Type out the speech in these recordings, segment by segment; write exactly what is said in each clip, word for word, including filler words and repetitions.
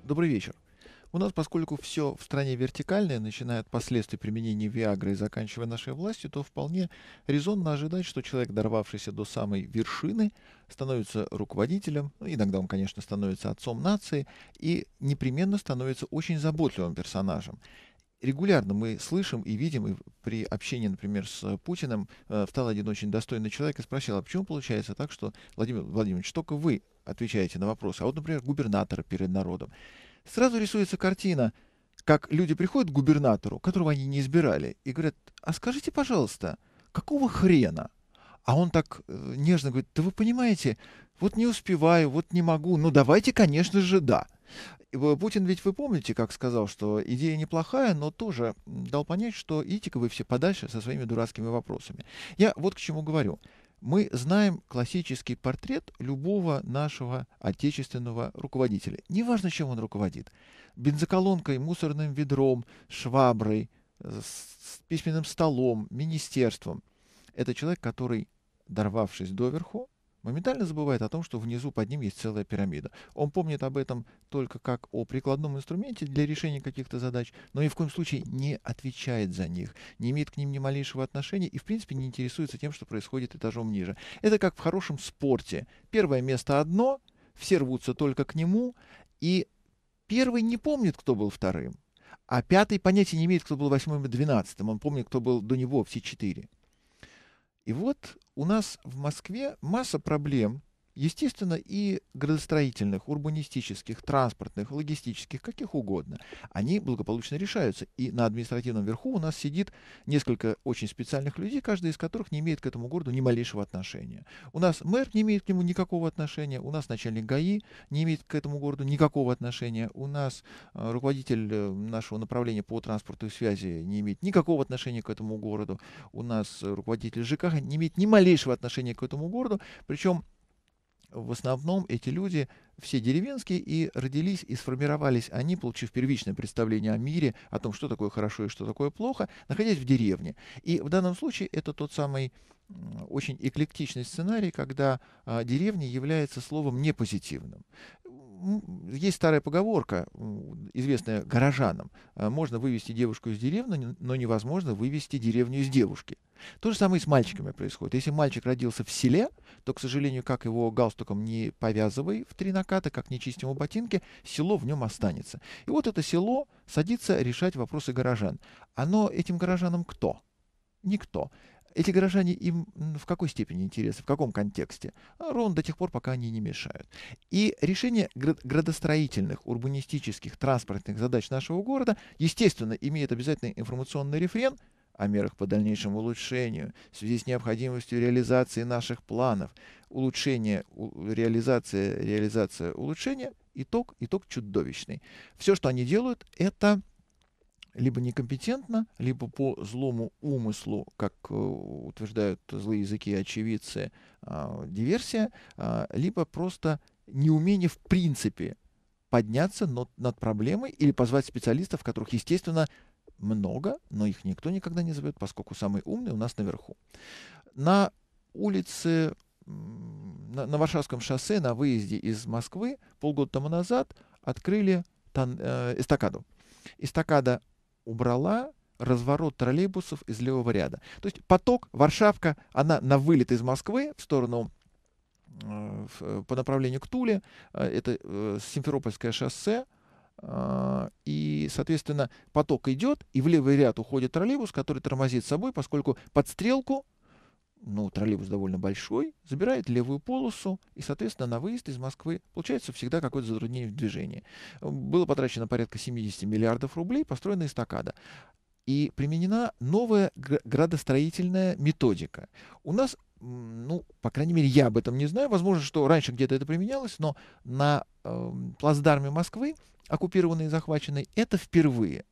Добрый вечер. У нас, поскольку все в стране вертикальное, начиная от последствий применения Виагры и заканчивая нашей властью, то вполне резонно ожидать, что человек, дорвавшийся до самой вершины, становится руководителем, ну, иногда он, конечно, становится отцом нации, и непременно становится очень заботливым персонажем. Регулярно мы слышим и видим, и при общении, например, с Путиным, э, встал один очень достойный человек и спросил: а почему получается так, что, Владимир Владимирович, только вы отвечаете на вопросы, а вот, например, губернатор перед народом? Сразу рисуется картина, как люди приходят к губернатору, которого они не избирали, и говорят: а скажите, пожалуйста, какого хрена? А он так э, нежно говорит: да вы понимаете, вот не успеваю, вот не могу, ну давайте, конечно же, да. И вы- Путин, ведь вы помните, как сказал, что идея неплохая, но тоже м, дал понять, что идите-ка вы все подальше со своими дурацкими вопросами. Я вот к чему говорю. Мы знаем классический портрет любого нашего отечественного руководителя. Неважно, чем он руководит. Бензоколонкой, мусорным ведром, шваброй, э, с с письменным столом, министерством. Это человек, который, дорвавшись доверху, моментально забывает о том, что внизу под ним есть целая пирамида. Он помнит об этом только как о прикладном инструменте для решения каких-то задач, но ни в коем случае не отвечает за них, не имеет к ним ни малейшего отношения и, в принципе, не интересуется тем, что происходит этажом ниже. Это как в хорошем спорте. Первое место одно, все рвутся только к нему, и первый не помнит, кто был вторым, а пятый понятия не имеет, кто был восьмым и двенадцатым. Он помнит, кто был до него, все четыре. И вот у нас в Москве масса проблем, естественно, и градостроительных, урбанистических, транспортных, логистических, каких угодно. Они благополучно решаются. И на административном верху у нас сидит несколько очень специальных людей, каждый из которых не имеет к этому городу ни малейшего отношения. У нас мэр не имеет к нему никакого отношения, у нас начальник ГАИ не имеет к этому городу никакого отношения, у нас э, руководитель э, нашего направления по транспорту и связи не имеет никакого отношения к этому городу, у нас э, руководитель ЖКХ не имеет ни малейшего отношения к этому городу, причем в основном эти люди все деревенские и родились и сформировались они, получив первичное представление о мире, о том, что такое хорошо и что такое плохо, находясь в деревне. И в данном случае это тот самый м, очень эклектичный сценарий, когда а, деревня является словом непозитивным. М, Есть старая поговорка, м, известная горожанам: а, можно вывести девушку из деревни, но невозможно вывести деревню из девушки. То же самое и с мальчиками происходит. Если мальчик родился в селе, то, к сожалению, как его галстуком не повязывай в три наката, как не чисть ему ботинки, село в нем останется. И вот это село садится решать вопросы горожан. Оно этим горожанам кто? Никто. Эти горожане им м, в какой степени интересны, в каком контексте? А ровно до тех пор, пока они не мешают. И решение град- градостроительных, урбанистических, транспортных задач нашего города, естественно, имеет обязательный информационный рефрен о мерах по дальнейшему улучшению в связи с необходимостью реализации наших планов. Улучшение, у- реализация, реализация, улучшение. Итог, итог чудовищный. Все, что они делают, это либо некомпетентно, либо по злому умыслу, как э, утверждают злые языки и очевидцы, а, диверсия, а, либо просто неумение в принципе подняться над, над проблемой или позвать специалистов, которых, естественно, много, но их никто никогда не зовет, поскольку самый умный у нас наверху. На улице, м, на, на Варшавском шоссе, на выезде из Москвы полгода тому назад открыли тан- э, эстакаду. Эстакада убрала разворот троллейбусов из левого ряда. То есть поток, Варшавка, она на вылет из Москвы в сторону э, в- э, по направлению к Туле, э, это э, Симферопольское шоссе, а, и, соответственно, поток идет, и в левый ряд уходит троллейбус, который тормозит собой, поскольку под стрелку, ну, троллейбус довольно большой, забирает левую полосу, и, соответственно, на выезд из Москвы получается всегда какое-то затруднение в движении. Было потрачено порядка семьдесят миллиардов рублей, построена эстакада. И применена новая гра- градостроительная методика. У нас, м, ну, по крайней мере, я об этом не знаю. Возможно, что раньше где-то это применялось, но на эм, плацдарме Москвы, оккупированной и захваченной, это впервые.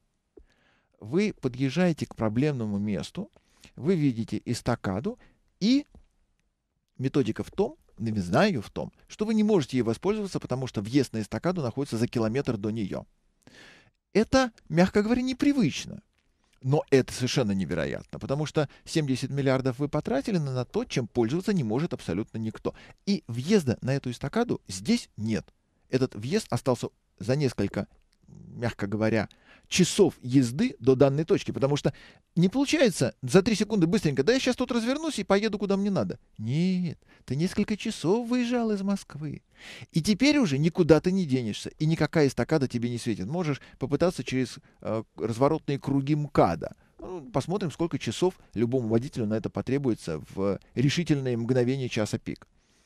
Вы подъезжаете к проблемному месту, вы видите эстакаду, и методика в том, не знаю ее в том, что вы не можете ей воспользоваться, потому что въезд на эстакаду находится за километр до нее. Это, мягко говоря, непривычно. Но это совершенно невероятно, потому что семьдесят миллиардов вы потратили на, на то, чем пользоваться не может абсолютно никто. И въезда на эту эстакаду здесь нет. Этот въезд остался за несколько, мягко говоря, часов езды до данной точки, потому что не получается за три секунды быстренько, да я сейчас тут развернусь и поеду куда мне надо. Нет, ты несколько часов выезжал из Москвы. И теперь уже никуда ты не денешься, и никакая эстакада тебе не светит. Можешь попытаться через э, разворотные круги МКАДа. Ну, посмотрим, сколько часов любому водителю на это потребуется в решительные мгновения часа пик.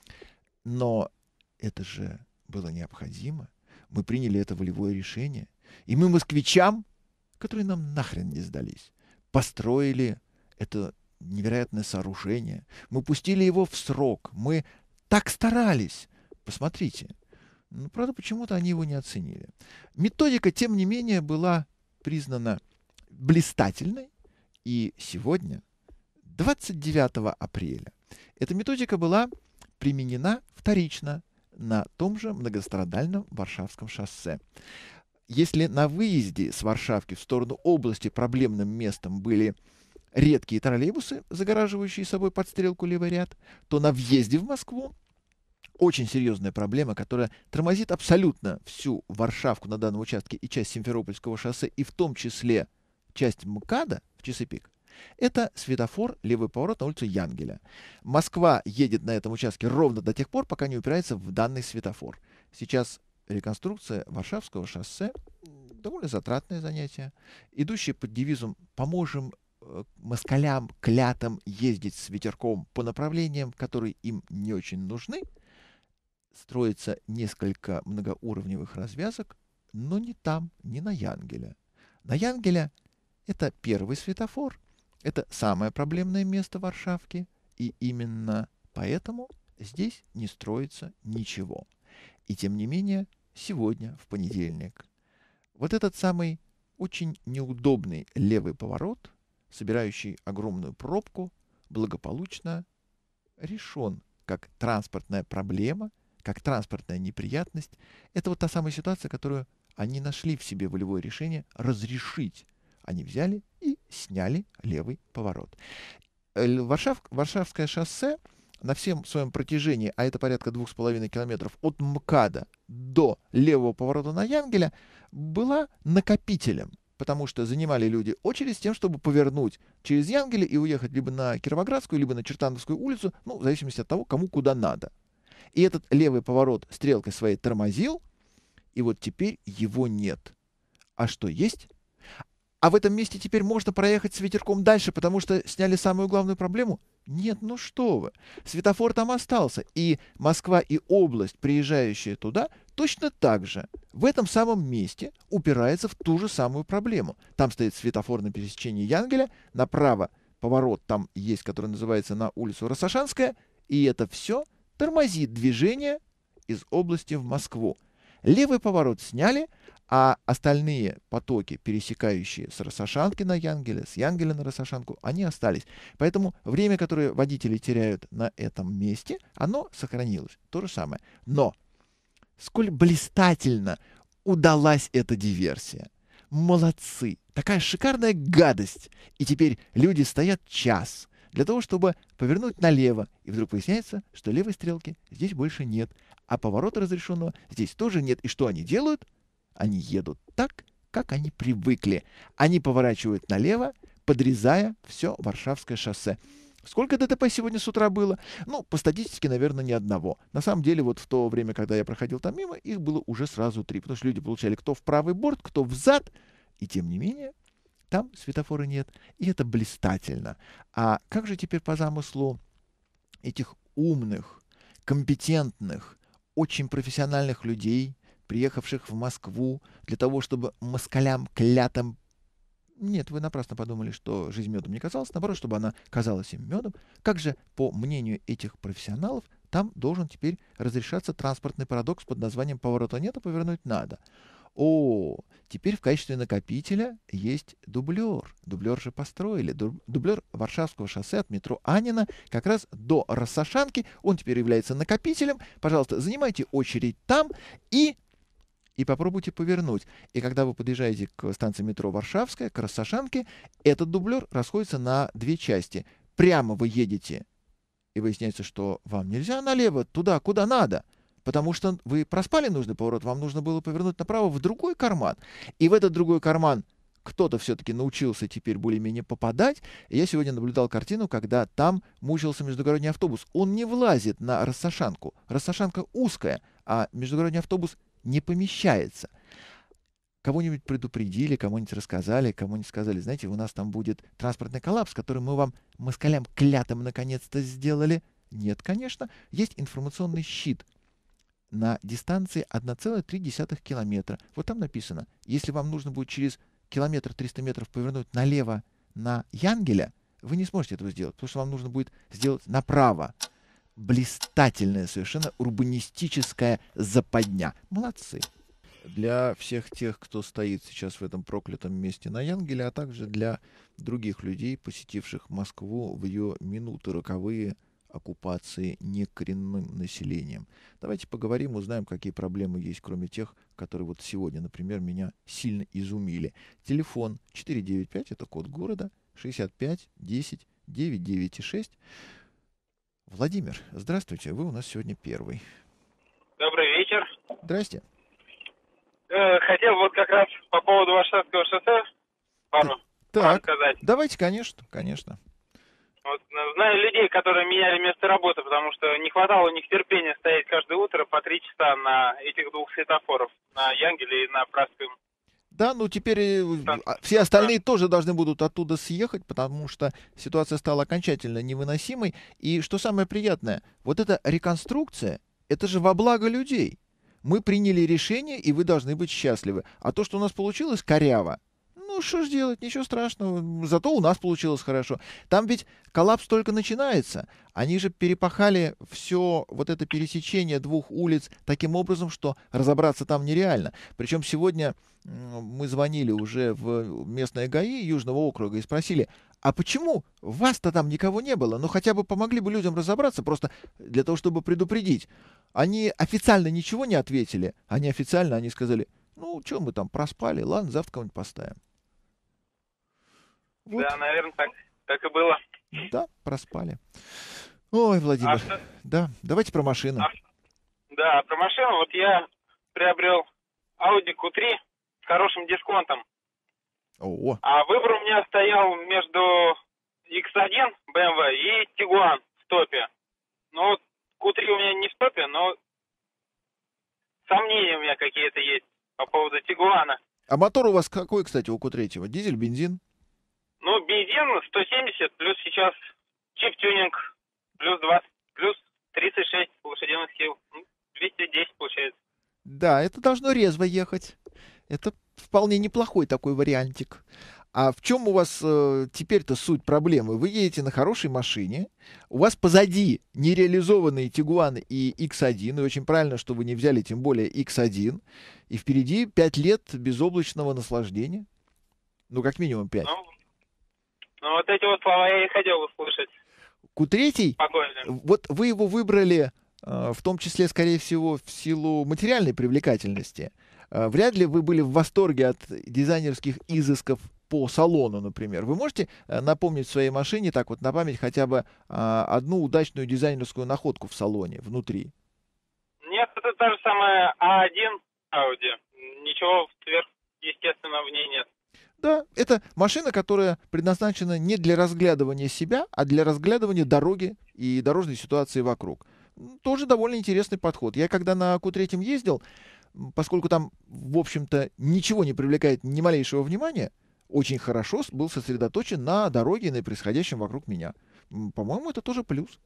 Но это же было необходимо. Мы приняли это волевое решение. И мы москвичам, которые нам нахрен не сдались, построили это невероятное сооружение. Мы пустили его в срок. Мы так старались. Посмотрите. Ну, правда, почему-то они его не оценили. Методика, тем не менее, была признана блистательной. И сегодня, двадцать девятого апреля, эта методика была применена вторично на том же многострадальном Варшавском шоссе. Если на выезде с Варшавки в сторону области проблемным местом были редкие троллейбусы, загораживающие собой подстрелку левый ряд, то на въезде в Москву очень серьезная проблема, которая тормозит абсолютно всю Варшавку на данном участке и часть Симферопольского шоссе, и в том числе часть МКАДа в часы пик, это светофор левый поворот на улицу Янгеля. Москва едет на этом участке ровно до тех пор, пока не упирается в данный светофор. Сейчас реконструкция Варшавского шоссе довольно затратное занятие, идущее под девизом «Поможем э, москалям, клятам ездить с ветерком по направлениям, которые им не очень нужны». Строится несколько многоуровневых развязок, но не там, не на Янгеля. На Янгеля это первый светофор, это самое проблемное место Варшавки, и именно поэтому здесь не строится ничего. И тем не менее, сегодня, в понедельник, вот этот самый очень неудобный левый поворот, собирающий огромную пробку, благополучно решен как транспортная проблема, как транспортная неприятность. Это вот та самая ситуация, которую они нашли в себе волевое решение разрешить. Они взяли и сняли левый поворот. Варшав, Варшавское шоссе на всем своем протяжении, а это порядка двух с половиной километров от МКАДа до левого поворота на Янгеля, была накопителем, потому что занимали люди очередь с тем, чтобы повернуть через Янгеля и уехать либо на Кировоградскую, либо на Чертановскую улицу, ну, в зависимости от того, кому куда надо. И этот левый поворот стрелкой своей тормозил, и вот теперь его нет. А что есть? А в этом месте теперь можно проехать с ветерком дальше, потому что сняли самую главную проблему? Нет, ну что вы. Светофор там остался. И Москва и область, приезжающая туда, точно так же в этом самом месте упирается в ту же самую проблему. Там стоит светофор на пересечении Янгеля, направо поворот там есть, который называется на улицу Рассашанская, и это все тормозит движение из области в Москву. Левый поворот сняли, а остальные потоки, пересекающие с Рассашанки на Янгеля, с Янгеля на Рассашанку, они остались. Поэтому время, которое водители теряют на этом месте, оно сохранилось. То же самое. Но сколь блистательно удалась эта диверсия. Молодцы. Такая шикарная гадость. И теперь люди стоят час для того, чтобы повернуть налево. И вдруг выясняется, что левой стрелки здесь больше нет. А поворота разрешенного здесь тоже нет. И что они делают? Они едут так, как они привыкли. Они поворачивают налево, подрезая все Варшавское шоссе. Сколько ДТП сегодня с утра было? Ну, по статистике, наверное, ни одного. На самом деле, вот в то время, когда я проходил там мимо, их было уже сразу три. Потому что люди получали кто в правый борт, кто в зад. И тем не менее, там светофора нет. И это блистательно. А как же теперь по замыслу этих умных, компетентных, очень профессиональных людей, приехавших в Москву для того, чтобы москалям, клятам... Нет, вы напрасно подумали, что жизнь медом не казалась, наоборот, чтобы она казалась им медом. Как же, по мнению этих профессионалов, там должен теперь разрешаться транспортный парадокс под названием «поворота нет, а повернуть надо». О, теперь в качестве накопителя есть дублер. Дублер же построили. Дублер Варшавского шоссе от метро Анина как раз до Рассашанки. Он теперь является накопителем. Пожалуйста, занимайте очередь там и... и попробуйте повернуть. И когда вы подъезжаете к станции метро Варшавская, к Рассашанке, этот дублер расходится на две части. Прямо вы едете, и выясняется, что вам нельзя налево, туда, куда надо. потому что вы проспали нужный поворот, вам нужно было повернуть направо в другой карман. И в этот другой карман кто-то все-таки научился теперь более-менее попадать. И я сегодня наблюдал картину, когда там мучился междугородний автобус. Он не влазит на рассошанку. Рассошанка узкая, а междугородний автобус не помещается. Кого-нибудь предупредили, кому-нибудь рассказали, кому-нибудь сказали, знаете, у нас там будет транспортный коллапс, который мы вам, москалям, клятым наконец-то сделали. Нет, конечно. Есть информационный щит на дистанции одна целая три десятых километра. Вот там написано, если вам нужно будет через километр триста метров повернуть налево на Янгеля, вы не сможете этого сделать, потому что вам нужно будет сделать направо. Блистательная совершенно урбанистическая западня. Молодцы. Для всех тех, кто стоит сейчас в этом проклятом месте на Янгеле, а также для других людей, посетивших Москву в ее минуты роковые оккупации некоренным населением. Давайте поговорим, узнаем, какие проблемы есть, кроме тех, которые вот сегодня, например, меня сильно изумили. Телефон четыре девять пять, это код города, шестьдесят пять десять девять девять шесть. Владимир, здравствуйте, вы у нас сегодня первый. Добрый вечер. Здрасте. Э, хотел вот как раз по поводу Варшавского шоссе пару Так, сказать. давайте, конечно, конечно. Вот, знаю людей, которые меняли место работы, потому что не хватало у них терпения стоять каждое утро по три часа на этих двух светофоров, на Янгеле и на Пражском. Да, ну теперь э, а, все остальные тоже должны будут оттуда съехать, потому что ситуация стала окончательно невыносимой. И что самое приятное, вот эта реконструкция, это же во благо людей. Мы приняли решение, и вы должны быть счастливы. А то, что у нас получилось коряво, ну что ж делать, ничего страшного. Зато у нас получилось хорошо. Там ведь коллапс только начинается. Они же перепахали все вот это пересечение двух улиц таким образом, что разобраться там нереально. Причем сегодня мы звонили уже в местное ГАИ Южного округа и спросили, а почему вас-то там никого не было? Ну хотя бы помогли бы людям разобраться, просто для того, чтобы предупредить. Они официально ничего не ответили. Они официально, они сказали, ну что мы там проспали, ладно, завтра кого-нибудь поставим. Вот. Да, наверное, так, так и было. Да, проспали. Ой, Владимир, А что... да, давайте про машину. А... Да, про машину. Вот я приобрел Audi кью три с хорошим дисконтом. О. А выбор у меня стоял между икс один бэ эм вэ и Tiguan в топе. Ну, вот кью три у меня не в топе, но сомнения у меня какие-то есть по поводу Тигуана. А мотор у вас какой, кстати, у кью три? Дизель, бензин? Ну, бензин сто семьдесят, плюс сейчас чип-тюнинг, плюс двадцать, плюс тридцать шесть лошадиных сил. двести десять получается. Да, это должно резво ехать. Это вполне неплохой такой вариантик. А в чем у вас э, теперь-то суть проблемы? Вы едете на хорошей машине, у вас позади нереализованные Tiguan и икс один, и очень правильно, что вы не взяли тем более икс один, и впереди пять лет безоблачного наслаждения. Ну, как минимум пять. Ну, ну, вот эти вот слова я и хотел услышать. кью три, Спокойно. вот вы его выбрали, э, в том числе, скорее всего, в силу материальной привлекательности. Э, вряд ли вы были в восторге от дизайнерских изысков по салону, например. Вы можете э, напомнить в своей машине, так вот на память, хотя бы э, одну удачную дизайнерскую находку в салоне, внутри? Нет, это та же самая а один Audi. Ничего сверхъестественного в ней нет. Да, это машина, которая предназначена не для разглядывания себя, а для разглядывания дороги и дорожной ситуации вокруг. Тоже довольно интересный подход. Я когда на кью три ездил, поскольку там, в общем-то, ничего не привлекает ни малейшего внимания, очень хорошо был сосредоточен на дороге и на происходящем вокруг меня. По-моему, это тоже плюс.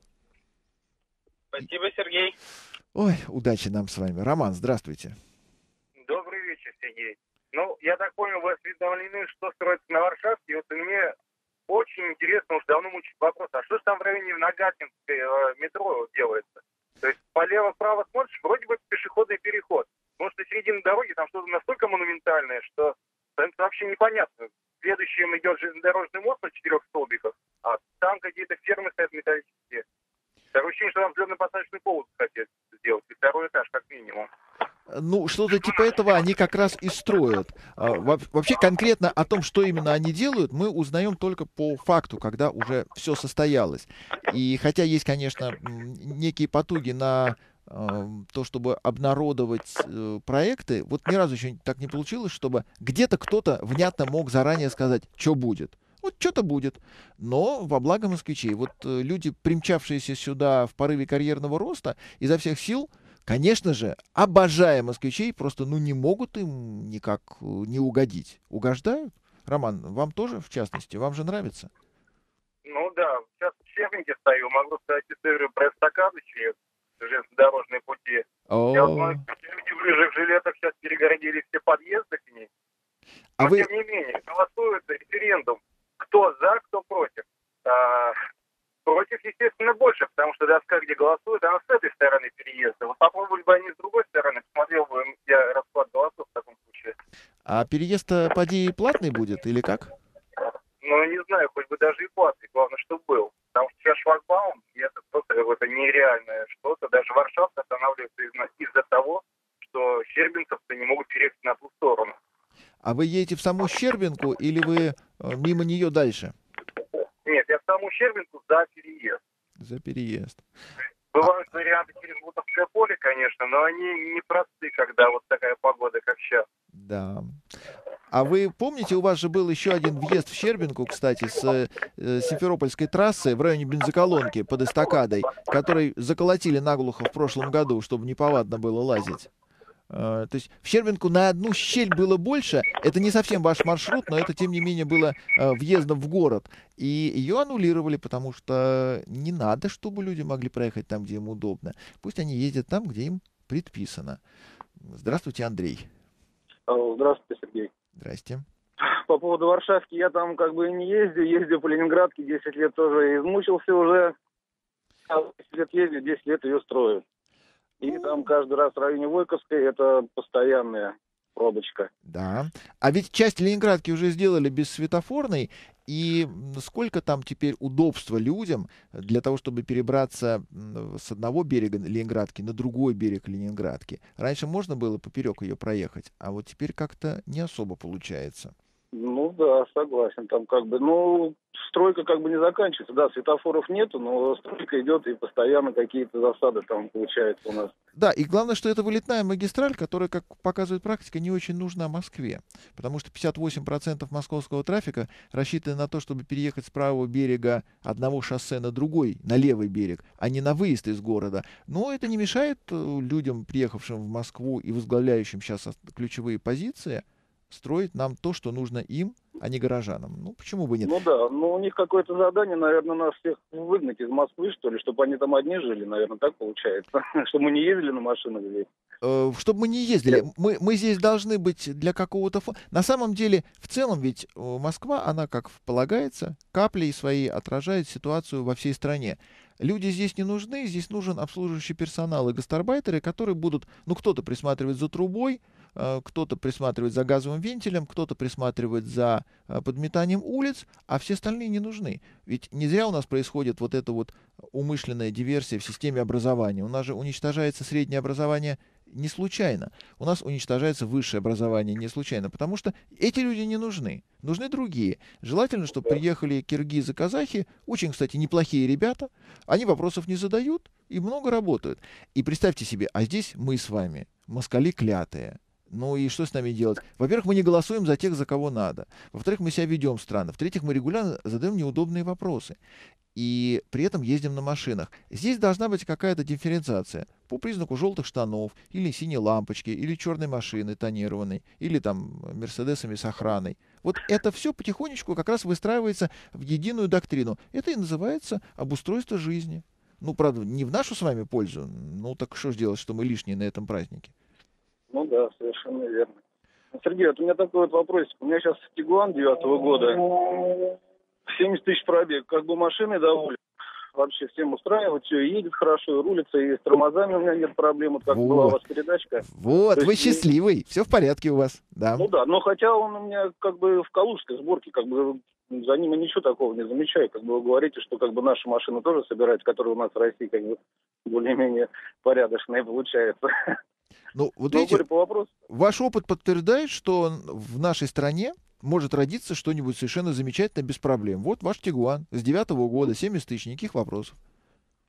Спасибо, Сергей. Ой, удачи нам с вами. Роман, здравствуйте. Добрый вечер, Сергей. Ну, я так понял, вы осведомлены, что строится на Варшавке. И вот мне очень интересно, уж давно мучает вопрос, а что же там в районе Нагатинской э, метро делается? То есть полево-вправо смотришь, вроде бы пешеходный переход. Может, и середина дороги там что-то настолько монументальное, что становится вообще непонятно. Следующим идет железнодорожный мост на четырех столбиках, а там какие-то фермы стоят металлические. Такое ощущение, что там взлетно-посадочный полос хотят сделать, и второй этаж как минимум. Ну, что-то типа этого они как раз и строят. Вообще конкретно о том, что именно они делают, мы узнаем только по факту, когда уже все состоялось. И хотя есть, конечно, некие потуги на э, то, чтобы обнародовать э, проекты, вот ни разу еще так не получилось, чтобы где-то кто-то внятно мог заранее сказать, что будет. Вот что-то будет. Но во благо москвичей. Вот э, люди, примчавшиеся сюда в порыве карьерного роста, изо всех сил, конечно же, обожая москвичей, просто ну не могут им никак э, не угодить. Угождают? Роман, вам тоже, в частности? Вам же нравится? Ну да, сейчас в Щербинке стою, могу сказать историю про эстакаду через железнодорожные пути. Я вот О, знаю, что люди в рыжих жилетах сейчас перегородили все подъезды к ней. а Но вы... тем не менее, голосуют референдум. Кто за, кто против. А, против, естественно, больше, потому что доска, где голосуют, она с этой стороны переезда. Вот попробовали бы они с другой стороны, посмотрел бы я расклад голосов в таком случае. А переезд-то, поди, платный будет или как? Ну, не знаю, хоть бы даже и платный, главное, чтобы был. Потому что сейчас шлагбаум, и это просто какое-то нереальное что-то. Даже Варшавка останавливается из- из-за того, что щербинцев-то не могут переехать на ту сторону. А вы едете в саму Щербинку или вы э, мимо нее дальше? Нет, я в саму Щербинку за переезд. За переезд. Бывают варианты через Бутовское поле, конечно, но они не просты, когда вот такая погода, как сейчас. Да. А вы помните, у вас же был еще один въезд в Щербинку, кстати, с э, Симферопольской трассы в районе бензоколонки под эстакадой, который заколотили наглухо в прошлом году, чтобы неповадно было лазить. Э, то есть в Щербинку на одну щель было больше. Это не совсем ваш маршрут, но это, тем не менее, было э, въездом в город. И ее аннулировали, потому что не надо, чтобы люди могли проехать там, где им удобно. Пусть они ездят там, где им предписано. Здравствуйте, Андрей. Алло, здравствуйте, Сергей. Здрасте. По поводу Варшавки я там как бы не ездил, ездил по Ленинградке, десять лет тоже измучился уже. А десять лет ездил, десять лет ее строю. И там каждый раз в районе Войковской это постоянная пробочка. Да. А ведь часть Ленинградки уже сделали бессветофорной, и м, сколько там теперь удобства людям для того, чтобы перебраться м, с одного берега Ленинградки на другой берег Ленинградки. Раньше можно было поперек ее проехать, а вот теперь как-то не особо получается. Ну да, согласен. Там как бы, ну, стройка как бы не заканчивается. Да, светофоров нету, но стройка идет и постоянно какие-то засады там получаются у нас. Да, и главное, что это вылетная магистраль, которая, как показывает практика, не очень нужна Москве. Потому что пятьдесят восемь процентов московского трафика рассчитаны на то, чтобы переехать с правого берега одного шоссе на другой, на левый берег, а не на выезд из города. Но это не мешает э, людям, приехавшим в Москву и возглавляющим сейчас ос- ключевые позиции, строить нам то, что нужно им, а не горожанам. Ну, почему бы нет? Ну да, но у них какое-то задание, наверное, нас всех выгнать из Москвы, что ли, чтобы они там одни жили, наверное, так получается. Чтобы мы не ездили на машинах здесь. Э, чтобы мы не ездили. Мы, мы здесь должны быть для какого-то... фо- На самом деле, в целом ведь э, Москва, она, как полагается, каплей своей отражает ситуацию во всей стране. Люди здесь не нужны, здесь нужен обслуживающий персонал и гастарбайтеры, которые будут, ну, кто-то присматривать за трубой, э, кто-то присматривать за газовым вентилем, кто-то присматривать за э, подметанием улиц, а все остальные не нужны. Ведь не зря у нас происходит вот эта вот умышленная диверсия в системе образования. У нас же уничтожается среднее образование не случайно. У нас уничтожается высшее образование не случайно, потому что эти люди не нужны. Нужны другие. Желательно, чтобы приехали киргизы, казахи, очень, кстати, неплохие ребята, они вопросов не задают и много работают. И представьте себе, а здесь мы с вами, москали клятые. Ну и что с нами делать? Во-первых, мы не голосуем за тех, за кого надо. Во-вторых, мы себя ведем странно. В-третьих, мы регулярно задаем неудобные вопросы. И при этом ездим на машинах. Здесь должна быть какая-то дифференциация по признаку желтых штанов, или синей лампочки, или черной машины тонированной, или там мерседесами с охраной. Вот это все потихонечку как раз выстраивается в единую доктрину. Это и называется обустройство жизни. Ну, правда, не в нашу с вами пользу. Ну, так что ж делать, что мы лишние на этом празднике? Ну да, совершенно верно. Сергей, вот у меня такой вот вопрос. У меня сейчас Тигуан девятого года, семьдесят тысяч пробег. Как бы машины довольны. Вообще всем устраивает, все едет хорошо, и рулится, и с тормозами у меня нет проблем. Вот как Вот. была у вас передачка. Вот, То вы есть, счастливый, все в порядке у вас, да. Ну да, но хотя он у меня как бы в калужской сборке, как бы за ним я ничего такого не замечаю. Как бы вы говорите, что как бы наши машины тоже собирают, которые у нас в России как бы более-менее порядочные получается. Ну, вот Но видите, говорю, по вопросу. ваш опыт подтверждает, что в нашей стране может родиться что-нибудь совершенно замечательное без проблем. Вот ваш Тигуан с девятого года, семьдесят тысяч, никаких вопросов.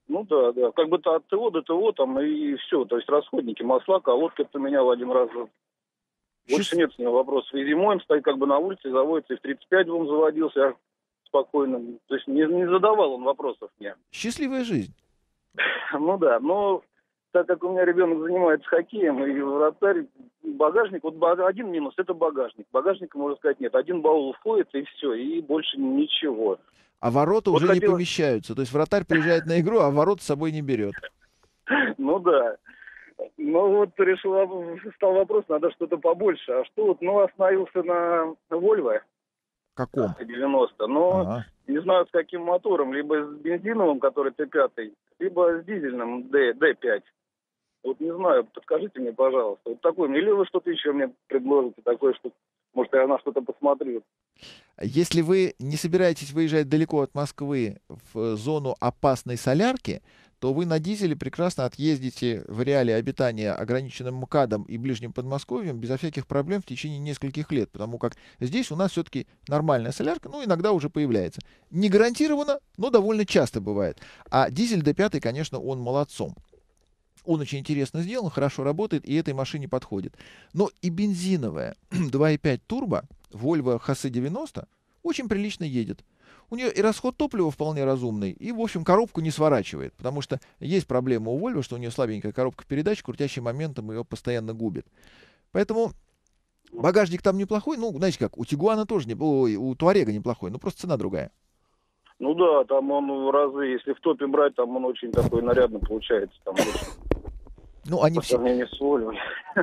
Ну да, да. Как бы то от ТО до ТО там и все. То есть расходники, масла, колодки поменял один раз. Больше Счаст- нет с него вопросов. И зимой он стоит как бы на улице, заводится, и в тридцать пять он заводился, я спокойно. То есть не, не задавал он вопросов мне. Счастливая жизнь. Ну да, но так как у меня ребенок занимается хоккеем, и вратарь, багажник, вот ба- один минус, это багажник. Багажника, можно сказать, нет. Один баул входит, и все, и больше ничего. А ворота Вот уже не хотелось... помещаются. То есть вратарь приезжает на игру, а ворот с собой не берет. Ну да. Ну вот решил, стал вопрос, надо что-то побольше. А что вот, ну, остановился на Вольво Каком? девяносто, но Ага. не знаю с каким мотором, либо с бензиновым, который Т пять, либо с дизельным Д, Д5. Вот не знаю, подскажите мне, пожалуйста. Вот такой, или вы что-то еще мне предложите, такое, что, может, я на что-то посмотрю. Если вы не собираетесь выезжать далеко от Москвы в зону опасной солярки, то вы на дизеле прекрасно отъездите в реале обитания ограниченным МКАДом и Ближним Подмосковьем безо всяких проблем в течение нескольких лет, потому как здесь у нас все-таки нормальная солярка, ну, иногда уже появляется. Не гарантированно, но довольно часто бывает. А дизель Д пять, конечно, он молодцом. Он очень интересно сделан, хорошо работает, и этой машине подходит. Но и бензиновая два и пять турбо Volvo эйч эс девяносто очень прилично едет. У нее и расход топлива вполне разумный, и, в общем, коробку не сворачивает, потому что есть проблема у Volvo, что у нее слабенькая коробка передач, крутящим моментом ее постоянно губит. Поэтому багажник там неплохой, ну, знаете как, у Тигуана тоже не, ой, у Туарега неплохой, но просто цена другая. Ну да, там он в разы, если в топе брать, там он очень такой нарядный получается. Там, Ну, они по все... сравнению с Volvo.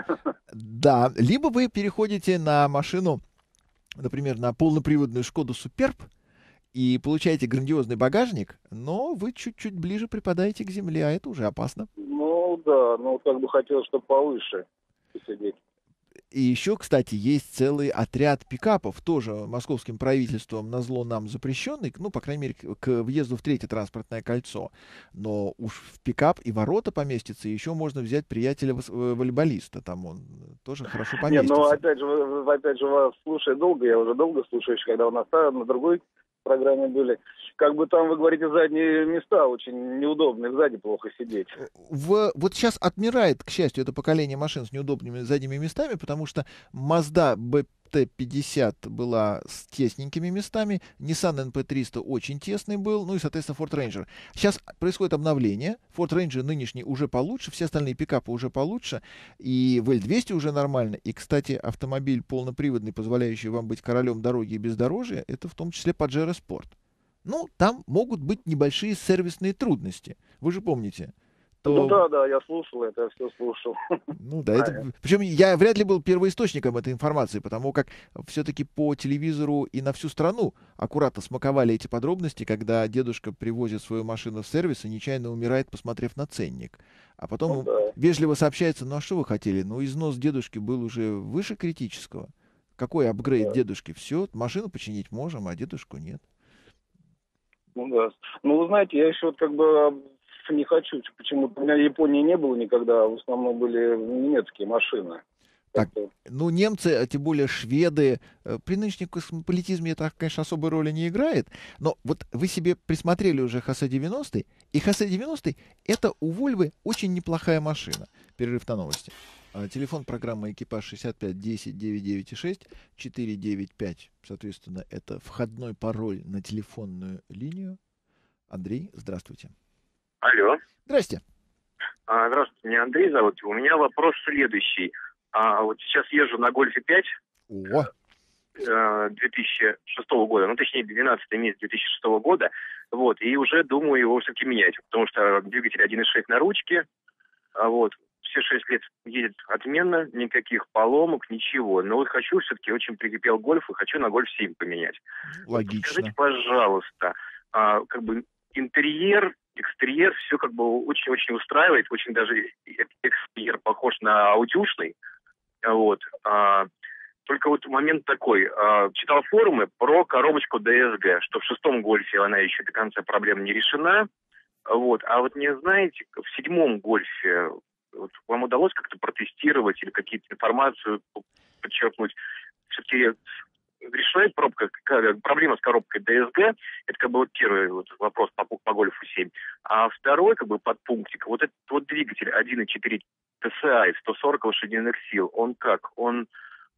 Да, либо вы переходите на машину, например, на полноприводную Шкоду Суперб, и получаете грандиозный багажник, но вы чуть-чуть ближе припадаете к земле, а это уже опасно. Ну да, ну как бы хотелось, чтобы повыше посидеть. И еще, кстати, есть целый отряд пикапов, тоже московским правительством назло нам запрещенный, ну, по крайней мере, к к въезду в третье транспортное кольцо. Но уж в пикап и ворота поместится, и еще можно взять приятеля вос- э, волейболиста, там он тоже хорошо Нет, ну поместится. опять же, вы- вы- опять же, вас слушаю долго, я уже долго слушаю, еще когда у нас там на другой программе были. Как бы там, вы говорите, задние места очень неудобные, сзади плохо сидеть. В, вот сейчас отмирает, к счастью, это поколение машин с неудобными задними местами, потому что Mazda би ти пятьдесят была с тесненькими местами, Nissan эн пи триста очень тесный был, ну и, соответственно, Ford Ranger. Сейчас происходит обновление, Ford Ranger нынешний уже получше, все остальные пикапы уже получше, и ви эл двести уже нормально. И, кстати, автомобиль полноприводный, позволяющий вам быть королем дороги и бездорожья, это в том числе Pajero Sport. Ну, там могут быть небольшие сервисные трудности. Вы же помните. То... Ну да, да, я слушал это, я все слушал. Ну да, это... Причем я вряд ли был первоисточником этой информации, потому как все-таки по телевизору и на всю страну аккуратно смаковали эти подробности, когда дедушка привозит свою машину в сервис и нечаянно умирает, посмотрев на ценник. А потом Ну да. вежливо сообщается, ну а что вы хотели? Ну износ дедушки был уже выше критического. Какой апгрейд Да. дедушки? Все, машину починить можем, а дедушку нет. Ну да. Ну, вы знаете, я еще вот как бы не хочу, почему-то у меня в Японии не было никогда, в основном были немецкие машины. Так, ну, немцы, а тем более шведы, э, при нынешнем космополитизме это, конечно, особой роли не играет, но вот вы себе присмотрели уже эйч эс девяносто, и эйч эс девяносто это у Volvo очень неплохая машина. Перерыв на новости. А, телефон программы «Экипаж» шестьдесят пять десять девятьсот девяносто шесть четыре девять пять. Соответственно, это входной пароль на телефонную линию. Андрей, здравствуйте. Алло. Здрасте. А, здравствуйте, меня Андрей зовут. У меня вопрос следующий. А, вот сейчас езжу на Гольфе пять О, э, две тысячи шестого года, ну, точнее, двенадцатый месяц две тысячи шестого года, вот, и уже думаю его все-таки менять, потому что двигатель один и шесть на ручке, а вот, все шесть лет едет отменно, никаких поломок, ничего. Но вот хочу все-таки, очень прикипел Гольф и хочу на Гольф семь поменять. логично. Скажите, пожалуйста, а, как бы интерьер, экстерьер, все как бы очень-очень устраивает, очень даже экстерьер похож на аудюшный, вот. А, только вот момент такой, а, читал форумы про коробочку ди эс джи, что в шестом Гольфе она еще до конца проблем не решена, вот. А вот не знаете, в седьмом Гольфе вот, вам удалось как-то протестировать или какие-то информацию подчеркнуть, все-таки решает пробка, проблема с коробкой ди эс джи, это как бы вот первый вот вопрос по, по Гольфу семь. А второй, как бы, подпунктик, вот этот вот двигатель один и четыре ти эс ай, сто сорок лошадиных сил, он как? Он,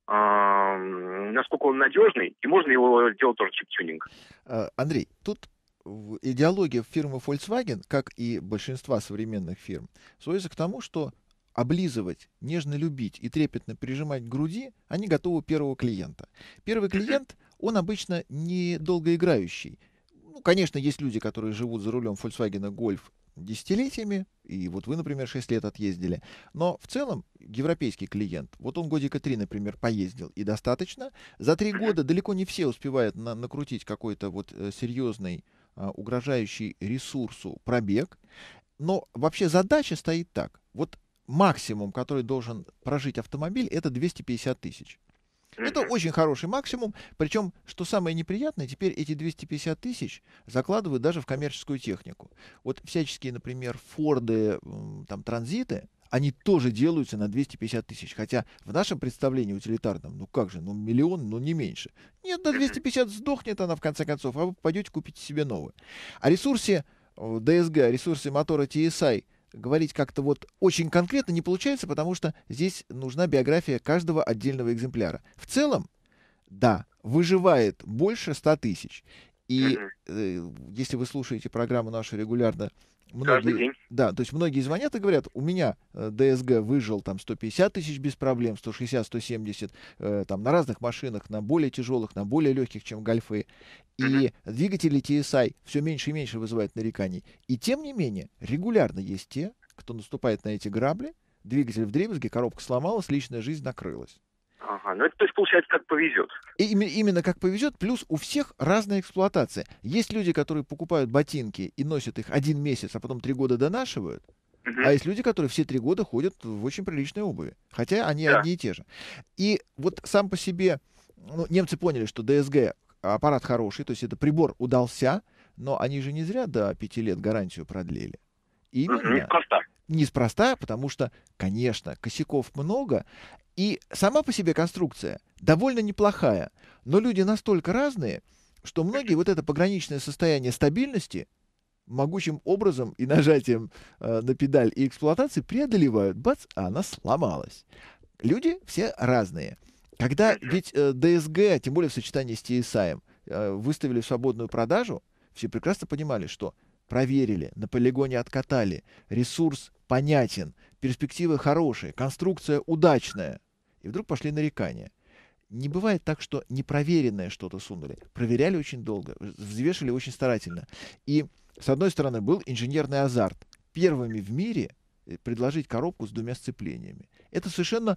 а, насколько он надежный, и можно его делать тоже чип-тюнинг? А, Андрей, тут в- идеология фирмы Volkswagen, как и большинства современных фирм, сводится к тому, что облизывать, нежно любить и трепетно прижимать к груди они готовы первого клиента. Первый клиент, он обычно не долгоиграющий. Ну, конечно, есть люди, которые живут за рулем Volkswagen Golf десятилетиями, и вот вы, например, шесть лет отъездили. Но в целом европейский клиент, вот он годика три, например, поездил, и достаточно. За три года далеко не все успевают на- накрутить какой-то вот э, серьезный, а, угрожающий ресурсу пробег. Но вообще задача стоит так. Вот максимум, который должен прожить автомобиль, это двести пятьдесят тысяч. Это очень хороший максимум, причем, что самое неприятное, теперь эти двести пятьдесят тысяч закладывают даже в коммерческую технику. Вот всяческие, например, Форды, м, там, Транзиты, они тоже делаются на двести пятьдесят тысяч, хотя в нашем представлении утилитарном, ну как же, ну миллион, ну не меньше. Нет, на двести пятьдесят сдохнет она в конце концов, а вы пойдете купите себе новую. О ресурсе э, ди эс джи, о ресурсе мотора ти эс ай говорить как-то вот очень конкретно не получается, потому что здесь нужна биография каждого отдельного экземпляра. В целом, да, выживает больше ста тысяч. И Мгм. э, если вы слушаете программу нашу регулярно, Каждый многие, день. да, то есть многие звонят и говорят, у меня э, ди эс джи выжил там сто пятьдесят тысяч без проблем, сто шестьдесят, сто семьдесят, э, там на разных машинах, на более тяжелых, на более легких, чем гольфы. И двигатели ти эс ай все меньше и меньше вызывают нареканий. И тем не менее, регулярно есть те, кто наступает на эти грабли, двигатель вдребезги, коробка сломалась, личная жизнь накрылась. Ага, ну это, то есть, получается, как повезет. И име- именно как повезет, плюс у всех разная эксплуатация. Есть люди, которые покупают ботинки и носят их один месяц, а потом три года донашивают. Мгм. А есть люди, которые все три года ходят в очень приличной обуви. Хотя они Да. одни и те же. И вот сам по себе, ну, немцы поняли, что ди эс джи аппарат хороший, то есть это прибор удался, но они же не зря до пяти лет гарантию продлили. Мгм. Именно Неспроста. неспроста, потому что, конечно, косяков много, и сама по себе конструкция довольно неплохая, но люди настолько разные, что многие вот это пограничное состояние стабильности могучим образом и нажатием э, на педаль и эксплуатации преодолевают. Бац, а она сломалась. Люди все разные. Когда ведь э, ди эс джи, тем более в сочетании с ти эс ай, э, выставили в свободную продажу, все прекрасно понимали, что проверили, на полигоне откатали, ресурс понятен, перспективы хорошие, конструкция удачная. И вдруг пошли нарекания. Не бывает так, что непроверенное что-то сунули. Проверяли очень долго, взвешивали очень старательно. И, с одной стороны, был инженерный азарт. Первыми в мире э, предложить коробку с двумя сцеплениями. Это совершенно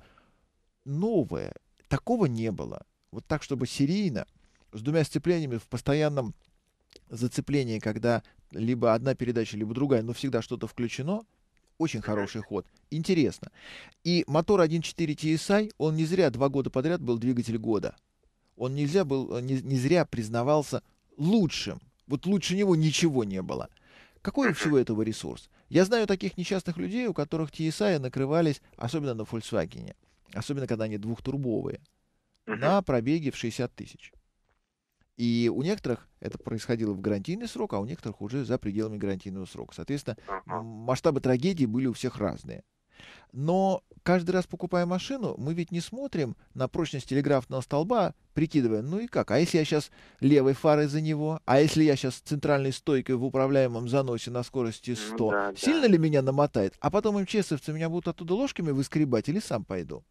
новое. Такого не было. Вот так, чтобы серийно, с двумя сцеплениями в постоянном зацеплении, когда либо одна передача, либо другая, но всегда что-то включено, очень хороший ход. Интересно. И мотор один и четыре ти эс ай, он не зря два года подряд был двигатель года. Он нельзя был, не, не зря признавался лучшим. Вот лучше него ничего не было. Какой у всего этого ресурс? Я знаю таких несчастных людей, у которых ти эс ай накрывались, особенно на Volkswagen, особенно когда они двухтурбовые, Мгм. на пробеге в шестьдесят тысяч. И у некоторых это происходило в гарантийный срок, а у некоторых уже за пределами гарантийного срока. Соответственно, м, Ага. масштабы трагедии были у всех разные. Но каждый раз, покупая машину, мы ведь не смотрим на прочность телеграфного столба, прикидывая, ну и как, а если я сейчас левой фарой за него, а если я сейчас центральной стойкой в управляемом заносе на скорости Ну сто, да, сильно да. ли меня намотает? А потом МЧСовцы меня будут оттуда ложками выскребать или сам пойду?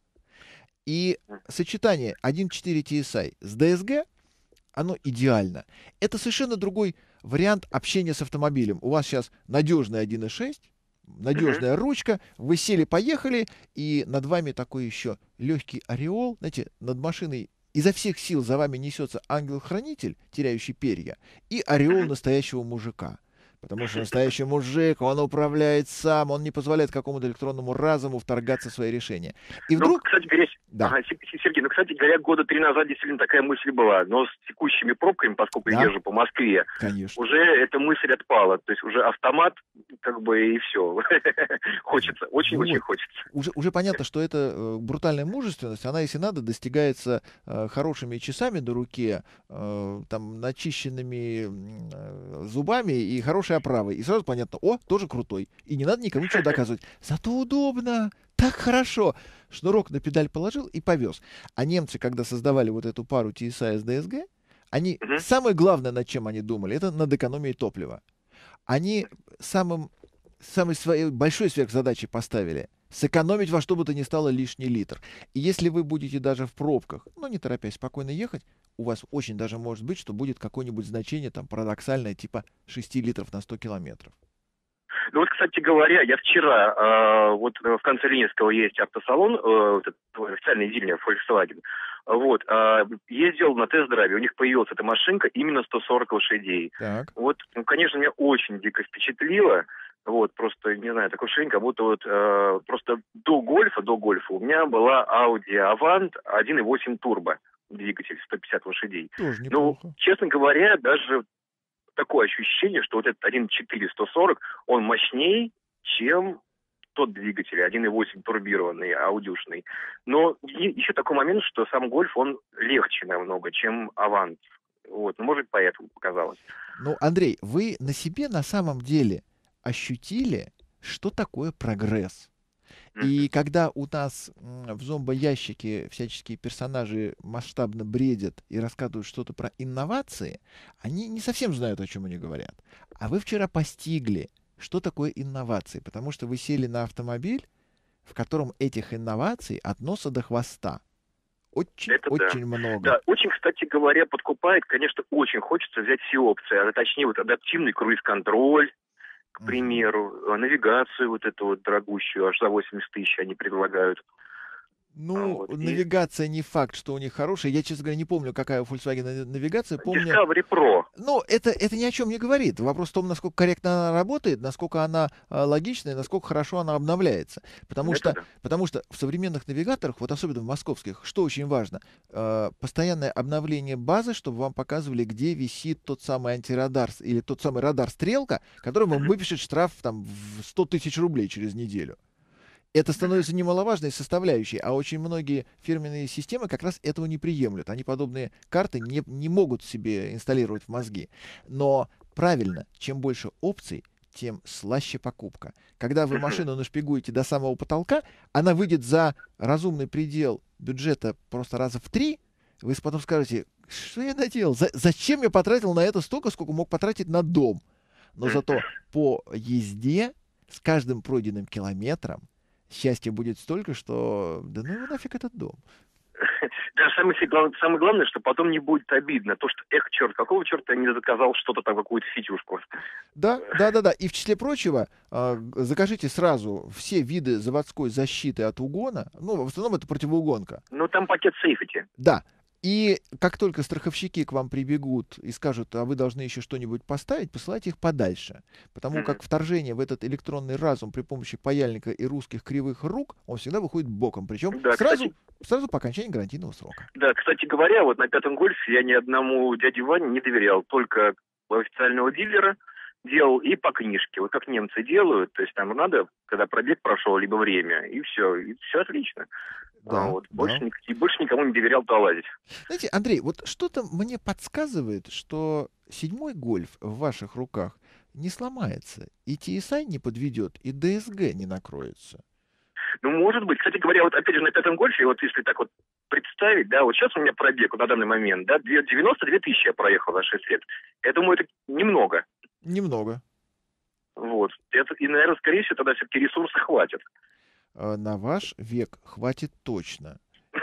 И сочетание один и четыре ти эс ай с ди эс джи, оно идеально. Это совершенно другой вариант общения с автомобилем. У вас сейчас надежный один и шесть, надежная ручка, вы сели, поехали, и над вами такой еще легкий ореол, знаете, над машиной изо всех сил за вами несется ангел-хранитель, теряющий перья, и ореол настоящего мужика. Потому что настоящий мужик, он управляет сам, он не позволяет какому-то электронному разуму вторгаться в свои решения. И Ну, вдруг... кстати говоря, Да. ага, Се- Сергей, ну, кстати говоря, года три назад действительно такая мысль была, но с текущими пробками, поскольку Да. я езжу по Москве, Конечно. уже эта мысль отпала. То есть уже автомат, как бы, и все. Хочется, очень-очень Вот. хочется. Уже, уже понятно, что эта э, брутальная мужественность, она, если надо, достигается э, хорошими часами на руке, э, там, начищенными м, э, зубами и хорошей хорошей оправой. И сразу понятно, о, тоже крутой. И не надо никому ничего доказывать. Зато удобно, так хорошо. Шнурок на педаль положил и повез. А немцы, когда создавали вот эту пару ти эс ай с ди эс джи, они, Мгм. самое главное, над чем они думали, это над экономией топлива. Они самым, самой своей большой сверхзадачей поставили сэкономить во что бы то ни стало лишний литр. И если вы будете даже в пробках, ну, не торопясь, спокойно ехать, у вас очень даже может быть, что будет какое-нибудь значение там парадоксальное, типа шесть литров на сто километров. Ну вот, кстати говоря, я вчера, э, вот э, в конце Ленинского есть автосалон, э, вот этот официальный дилер Volkswagen, вот, э, ездил на тест-драйве, у них появилась эта машинка именно сто сорок лошадей. Так. Вот, ну, конечно, меня очень дико впечатлило, вот, просто, не знаю, такое ощущение, как будто вот э, просто до гольфа, до гольфа у меня была Audi Avant один и восемь турбо, двигатель сто пятьдесят лошадей. Тоже Ну, неплохо. честно говоря, даже такое ощущение, что вот этот один и четыре сто сорок, он мощнее, чем тот двигатель один и восемь турбированный, аудюшный. Но е- еще такой момент, что сам гольф, он легче намного, чем Авант. Вот, ну, может, поэтому показалось. Ну, Андрей, вы на себе на самом деле ощутили, что такое прогресс. И когда у нас м, в зомбоящике всяческие персонажи масштабно бредят и рассказывают что-то про инновации, они не совсем знают, о чем они говорят. А вы вчера постигли, что такое инновации, потому что вы сели на автомобиль, в котором этих инноваций от носа до хвоста. Очень, Это да. очень много. Да, очень, кстати говоря, подкупает, конечно, очень хочется взять все опции, а точнее вот адаптивный круиз-контроль, к Мгм. примеру, а, навигацию вот эту вот дорогущую, аж за восемьдесят тысяч они предлагают. Ну, Вот. И навигация не факт, что у них хорошая. Я, честно говоря, не помню, какая у Volkswagen нави- навигация. Помню, Discovery Pro. ну, это, это ни о чем не говорит. Вопрос в том, насколько корректно она работает, насколько она а, логична и насколько хорошо она обновляется. Потому Это что, да. потому что в современных навигаторах, вот особенно в московских, что очень важно, э, постоянное обновление базы, чтобы вам показывали, где висит тот самый антирадар с- или тот самый радар-стрелка, который вам Мгм. выпишет штраф там, в сто тысяч рублей через неделю. Это становится немаловажной составляющей, а очень многие фирменные системы как раз этого не приемлют. Они подобные карты не, не могут себе инсталлировать в мозги. Но правильно, чем больше опций, тем слаще покупка. Когда вы Мгм. машину нашпигуете до самого потолка, она выйдет за разумный предел бюджета просто раза в три, вы потом скажете, что я наделал? За- зачем я потратил на это столько, сколько мог потратить на дом? Но Мгм. зато по езде с каждым пройденным километром счастья будет столько, что да ну его нафиг этот дом. Даже самое, фи- глав- самое главное, что потом не будет обидно. То, что, эх, черт, какого черта я не заказал что-то там, какую-то фитюшку. Да, да, да, да. И в числе прочего, а, г- закажите сразу все виды заводской защиты от угона. Ну, в основном это противоугонка. Ну, там пакет сейфити. Да. И как только страховщики к вам прибегут и скажут, а вы должны еще что-нибудь поставить, посылайте их подальше. Потому Мгм. как вторжение в этот электронный разум при помощи паяльника и русских кривых рук, он всегда выходит боком. Причем Да, сразу, кстати, сразу по окончании гарантийного срока. да, кстати говоря, вот на пятом гольфе я ни одному дяде Ване не доверял. Только у официального дилера делал и по книжке. Вот как немцы делают. То есть там надо, когда пробег прошел, либо время, и все. И все отлично. А Да, вот. да. Больше, ник- и больше никому не доверял туда лазить. Знаете, Андрей, вот что-то мне подсказывает, что седьмой гольф в ваших руках не сломается, и ти эс ай не подведет, и ди эс джи не накроется. Ну, может быть. Кстати говоря, вот опять же на пятом гольфе, вот если так вот представить, да, вот сейчас у меня пробег вот на данный момент, да, две- девяносто две тысячи я проехал за шесть лет. Я думаю, это немного. Немного. Вот. Это, и, наверное, скорее всего, тогда все-таки ресурса хватит. А на ваш век хватит точно.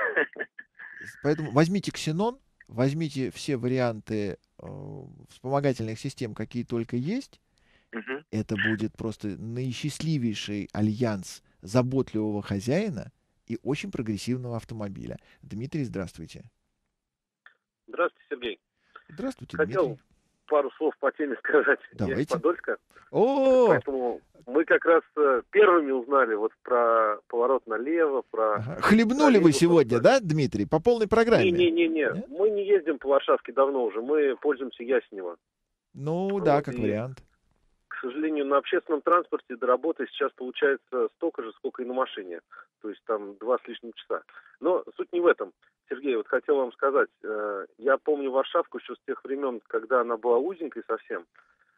С- Поэтому возьмите Xenon, возьмите все варианты э, вспомогательных систем, какие только есть. Мгм. Это будет просто наисчастливейший альянс заботливого хозяина и очень прогрессивного автомобиля. Дмитрий, здравствуйте. Здравствуйте, Сергей. Здравствуйте, Хотел Дмитрий. пару слов по теме сказать. Я из Давайте. Подольска. О, Поэтому мы как раз э, первыми узнали вот про поворот налево, про... ага. Хлебнули вы троллейбус, сегодня, вот. да, Дмитрий, по полной программе? Не-не-не-не, Нет? мы не ездим по Варшавке давно уже, мы пользуемся Ясенево. Ну да, Вот, как и, вариант. к сожалению, на общественном транспорте до работы сейчас получается столько же, сколько и на машине. То есть там два с лишним часа. Но суть не в этом. Сергей, вот хотел вам сказать, э, я помню Варшавку еще с тех времен, когда она была узенькой совсем.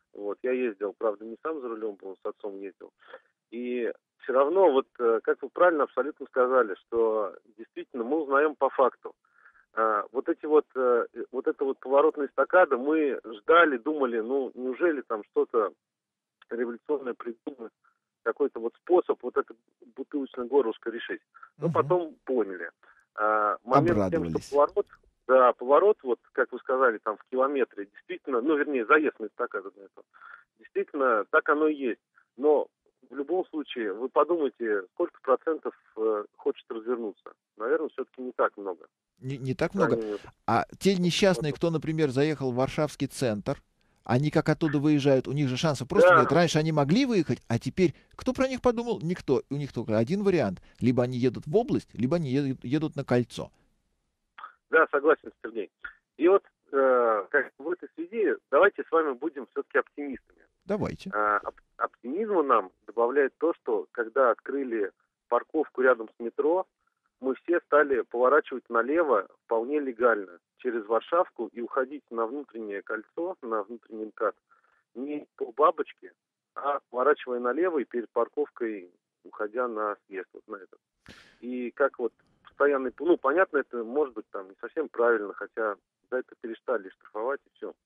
Вот, я ездил, правда, не сам за рулем был, с отцом ездил. И все равно, вот, э, как вы правильно абсолютно сказали, что действительно мы узнаем по факту. А, вот эти вот, э, вот это вот поворотная эстакада, мы ждали, думали, ну, неужели там что-то революционное придумают, какой-то вот способ вот это бутылочное горлышко решить. Но Мгм. потом поняли. А, момент с тем, что Обрадовались. поворот, да, поворот, вот, как вы сказали, там в километре, действительно, ну, вернее, заезд на эстакаду на эту, действительно, так оно и есть. Но в любом случае, вы подумайте, сколько процентов э, хочет развернуться. Наверное, все-таки не так много. Не, не так По много. крайней мере, А те вот, несчастные, кто, например, заехал в Варшавский центр, они как оттуда выезжают, у них же шансов просто нет. да, Раньше они могли выехать, а теперь кто про них подумал? Никто. И у них только один вариант. Либо они едут в область, либо они едут, едут на кольцо. да, согласен, Сергей. И вот э, как в этой связи давайте с вами будем все-таки оптимистами. Давайте. А, оп- оптимизма нам добавляет то, что когда открыли парковку рядом с метро, мы все стали поворачивать налево вполне легально через Варшавку и уходить на внутреннее кольцо, на внутренний МКАД, не по бабочке, а поворачивая налево и перед парковкой уходя на съезд, вот на этот. И как вот постоянный, ну, понятно, это может быть там не совсем правильно, хотя за это перестали штрафовать и все.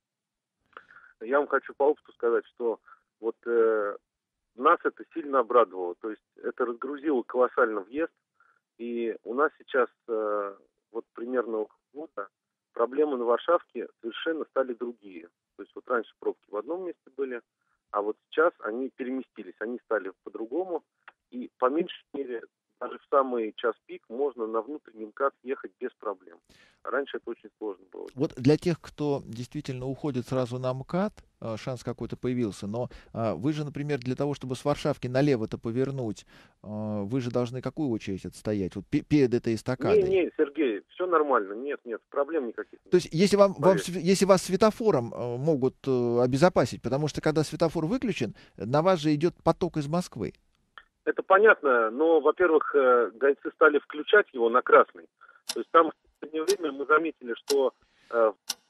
Я вам хочу по опыту сказать, что вот э, нас это сильно обрадовало, то есть это разгрузило колоссально въезд, и у нас сейчас э, вот примерно около года проблемы на Варшавке совершенно стали другие. То есть вот раньше пробки в одном месте были, а вот сейчас они переместились, они стали по-другому, и по меньшей мере даже в самый час пик можно на внутренний МКАД ехать без проблем. А раньше это очень сложно было. Вот для тех, кто действительно уходит сразу на МКАД, э, шанс какой-то появился. Но э, вы же, например, для того, чтобы с Варшавки налево-то повернуть, э, вы же должны какую очередь отстоять? Вот пе- перед этой эстакадой. Не, не, Сергей, все нормально, нет, нет, проблем никаких нет. То есть, если, вам, вам, Поверьте. св- если вас светофором э, могут э, обезопасить, потому что когда светофор выключен, на вас же идет поток из Москвы. Это понятно, но, во-первых, э, гайцы стали включать его на красный. То есть там в последнее время мы заметили, что э,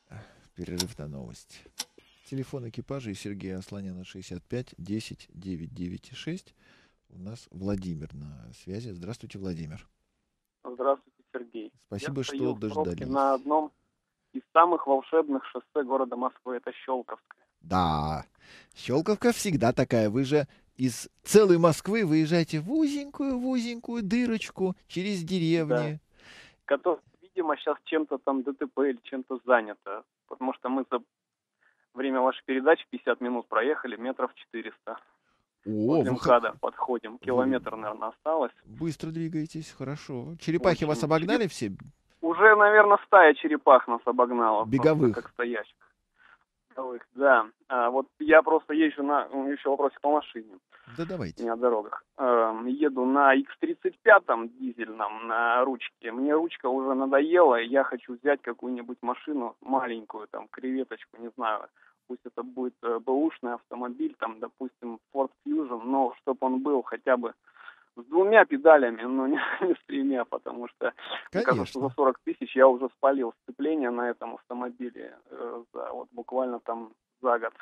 Перерыв на новости. Телефон экипажа Сергея Асланяна шестьдесят пять десять девять девять шесть. У нас Владимир на связи. Здравствуйте, Владимир. Здравствуйте, Сергей. Спасибо, Я что стою в пробке дождались. на одном из самых волшебных шоссе города Москвы, это Щелковское. Да, Щелковка всегда такая. Вы же из целой Москвы выезжаете в узенькую-узенькую дырочку через деревни. Которое, видимо, сейчас чем-то там ДТП или чем-то занято. Потому что мы за время вашей передачи пятьдесят минут проехали, метров четыреста. О, Возле вы х- МКАДа подходим. Километр, наверное, осталось. быстро двигаетесь, хорошо. Черепахи Очень. вас обогнали все? Уже, наверное, стая черепах нас обогнала. просто Беговых. Как стоящих. Беговых, да. А, вот я просто езжу на... Еще вопросик по машине. Да давайте. Не о дорогах. Эм, еду на икс тридцать пять дизельном на ручке. Мне ручка уже надоела, и я хочу взять какую-нибудь машину маленькую, там, креветочку, не знаю. Пусть это будет э, бэушный автомобиль, там, допустим, Ford Fusion, но чтобы он был хотя бы с двумя педалями, но не, не с тремя, потому что, мне кажется, что Конечно. за сорок тысяч я уже спалил сцепление на этом автомобиле э, за, вот, буквально там за год.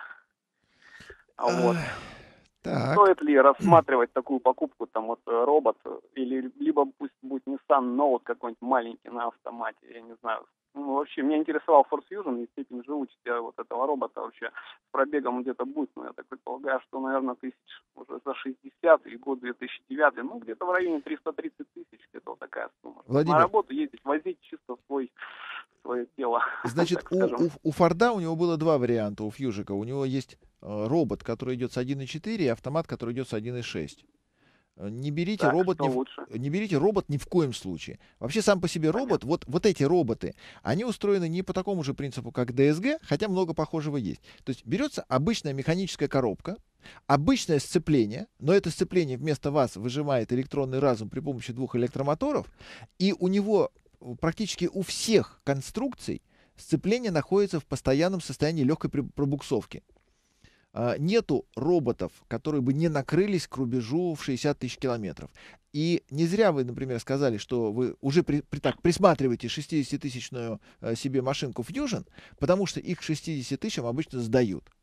А вот. Ах, Так, Стоит ли рассматривать такую покупку, там вот э, робот, э, или либо пусть будет Nissan Note какой-нибудь маленький на автомате, я не знаю. Ну, вообще, меня интересовал Ford Fusion и степень живучести вот этого робота вообще. С пробегом где-то будет, но я так предполагаю, что, наверное, тысяч уже за шестьдесят, и год две тысячи девятый, ну, где-то в районе триста тридцать тысяч, где-то вот такая сумма. Владимир. На работу ездить, возить чисто свой, свое тело. значит, так у, скажем. у, у Форда у него было два варианта, у Фьюжика. У него есть э, робот, который идет с один и четыре, и автомат, который идет с один и шесть. Э, Не берите Так, робот что ни в, лучше? не берите робот ни в коем случае. Вообще сам по себе робот, вот, вот эти роботы, они устроены не по такому же принципу, как ди эс джи, хотя много похожего есть. То есть берется обычная механическая коробка, обычное сцепление, но это сцепление вместо вас выжимает электронный разум при помощи двух электромоторов, и у него практически у всех конструкций сцепление находится в постоянном состоянии легкой при- пробуксовки. А, Нету роботов, которые бы не накрылись к рубежу в шестьдесят тысяч километров. И не зря вы, например, сказали, что вы уже при, при- так присматриваете шестидесятитысячную э, себе машинку Fusion, потому что их к шестидесяти тысячам обычно сдают.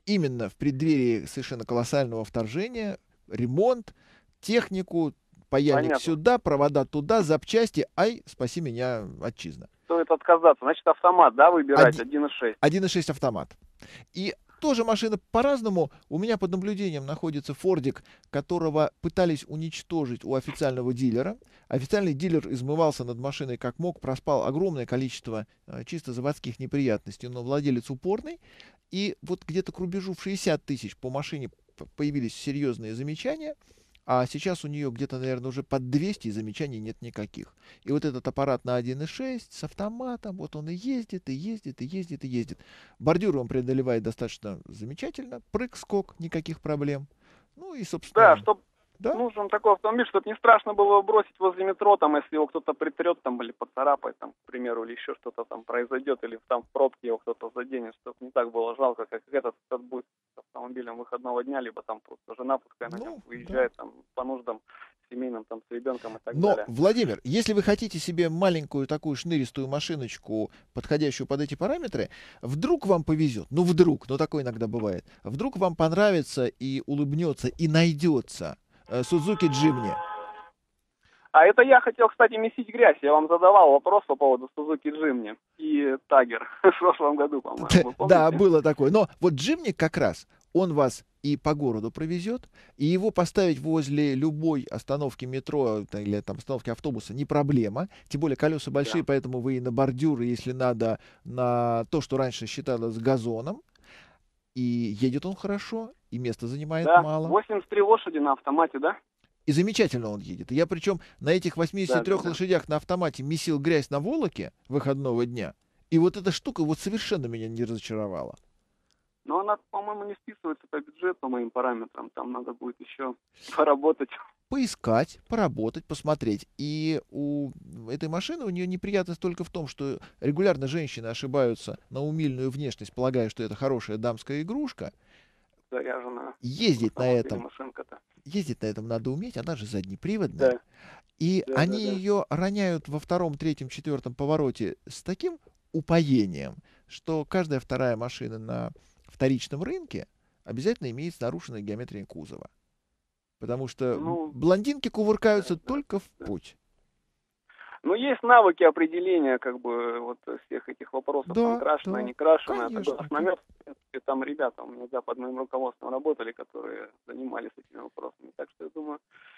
именно в преддверии совершенно колоссального вторжения, ремонт, технику, паяльник Понятно. сюда, провода туда, запчасти, ай, спаси меня, отчизна. Стоит отказаться. Значит, автомат, да, выбирать, Один- один и шесть. один и шесть автомат. И тоже машина по-разному. У меня под наблюдением находится Фордик, которого пытались уничтожить у официального дилера. Официальный дилер измывался над машиной как мог, проспал огромное количество э, чисто заводских неприятностей, но владелец упорный. И вот где-то к рубежу в шестьдесят тысяч по машине п- появились серьезные замечания. А сейчас у нее где-то, наверное, уже под двести, и замечаний нет никаких. И вот этот аппарат на один и шесть с автоматом, вот он и ездит, и ездит, и ездит, и ездит. Бордюры он преодолевает достаточно замечательно. Прыг-скок, никаких проблем. Ну и, собственно... Да, чтоб Да? нужен такой автомобиль, чтобы не страшно было его бросить возле метро, там, если его кто-то притрет, там, или поцарапает, там, к примеру, или еще что-то там произойдет, или там в пробке его кто-то заденет, чтобы не так было жалко, как этот, этот будет с автомобилем выходного дня, либо там просто жена пускай на Ну, нем выезжает, там, по нуждам семейным, там, с ребенком и так Но, далее. Владимир, если вы хотите себе маленькую такую шныристую машиночку, подходящую под эти параметры, вдруг вам повезет, ну вдруг, ну такое иногда бывает, вдруг вам понравится и улыбнется, и найдется э, Suzuki Jimny. А это я хотел, кстати, месить грязь. Я вам задавал вопрос по поводу Suzuki Jimny и Tiger в прошлом году, по-моему. Вы помните? Да, было такое. Но вот Jimny как раз, он вас и по городу провезет, и его поставить возле любой остановки метро та- или там остановки автобуса не проблема. Тем более колеса большие, Да. поэтому вы и на бордюры, если надо, на то, что раньше считалось газоном. И едет он хорошо, и места занимает Да, мало. восемьдесят три лошади на автомате, да? И замечательно он едет. И я причем на этих восьмидесяти трёх Да, да, да. лошадях на автомате месил грязь на Волоке выходного дня. И вот эта штука вот совершенно меня не разочаровала. Но она, по-моему, не списывается по бюджету, по моим параметрам. Там надо будет еще поработать. Поискать, поработать, посмотреть. И у этой машины, у нее неприятность только в том, что регулярно женщины ошибаются на умильную внешность, полагая, что это хорошая дамская игрушка. Заряженная. Ездить на этом, Машинка-то. ездить на этом надо уметь, она же заднеприводная. Да. И Да, они да, да. ее роняют во втором, третьем, четвертом повороте с таким упоением, что каждая вторая машина на вторичном рынке обязательно имеет с нарушенной геометрией кузова. Потому что Ну, блондинки кувыркаются да, да, только в да. путь. Ну, есть навыки определения, как бы, вот всех этих вопросов, Да, там, крашеное, да, не крашеное, конечно. согласно намет. В принципе, там ребята у меня, да, под моим руководством работали, которые занимались этими вопросами. Так что, я думаю,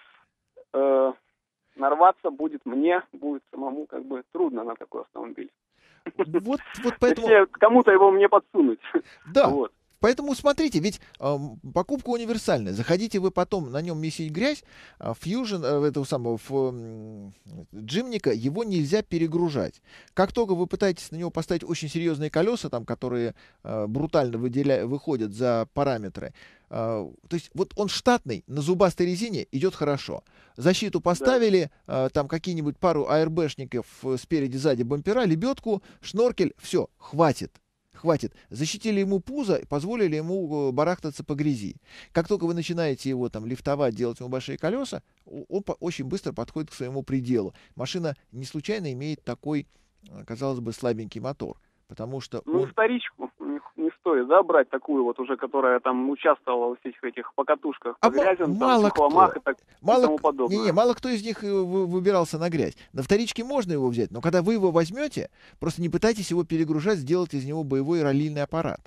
э, нарваться будет мне, будет самому, как бы, трудно на такой автомобиль. Вот, вот поэтому, Точнее, кому-то его мне подсунуть. да, Вот. поэтому смотрите, ведь эм, покупка универсальная. Заходите вы потом на нем месить грязь, а Fusion, э, этого самого м, Джимника, его нельзя перегружать. Как только вы пытаетесь на него поставить очень серьезные колеса, там, которые э, брутально выделя... выходят за параметры, э, то есть вот он штатный, на зубастой резине идет хорошо. Защиту поставили, э, там какие-нибудь пару аэрбэшников э, спереди, сзади бампера, лебедку, шноркель, все, хватит. Хватит. Защитили ему пузо, позволили ему э, барахтаться по грязи. Как только вы начинаете его там лифтовать, делать ему большие колеса, о- он по- очень быстро подходит к своему пределу. Машина не случайно имеет такой, э, казалось бы, слабенький мотор, потому что Ну, он... вторичку не, не стоит, да, брать такую вот уже, которая там участвовала во всех этих покатушках по А ма- грязям, мало там, Чехломах кто. и, так, и Мало, тому к- подобное. не-не, мало кто из них э, вы- выбирался на грязь. На вторичке можно его взять, но когда вы его возьмете, просто не пытайтесь его перегружать, сделать из него боевой раллильный аппарат.